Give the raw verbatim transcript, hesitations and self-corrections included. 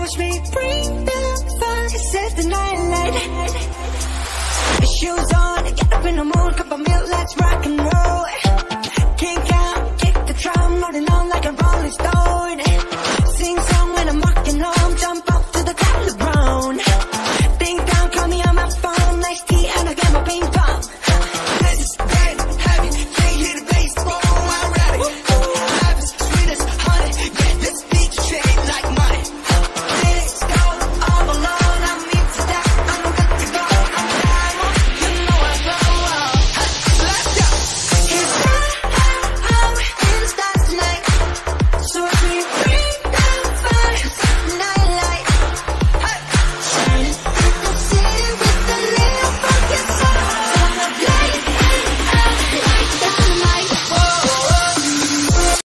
push me, bring the fire, set the night light. The shoes on, get up in the mood, cup of milk, let's rock and roll.